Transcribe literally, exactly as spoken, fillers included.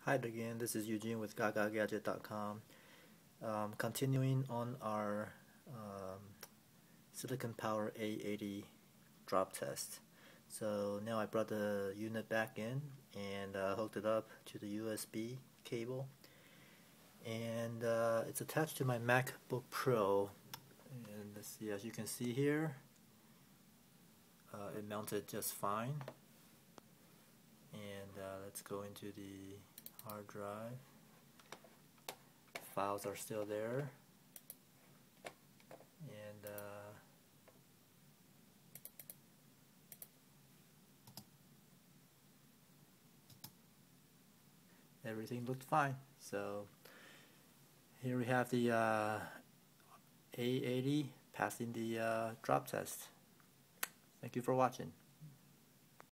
Hi again, this is Eugene with gaga gadget dot com. Um, continuing on our um, Silicon Power A eighty drop test. So now I brought the unit back in and uh, hooked it up to the U S B cable, and uh, it's attached to my MacBook Pro. And let's see, as you can see here, uh, it mounted just fine. And uh, let's go into the hard drive. Files are still there, and uh, everything looked fine. So here we have the uh, A eighty passing the uh, drop test. Thank you for watching.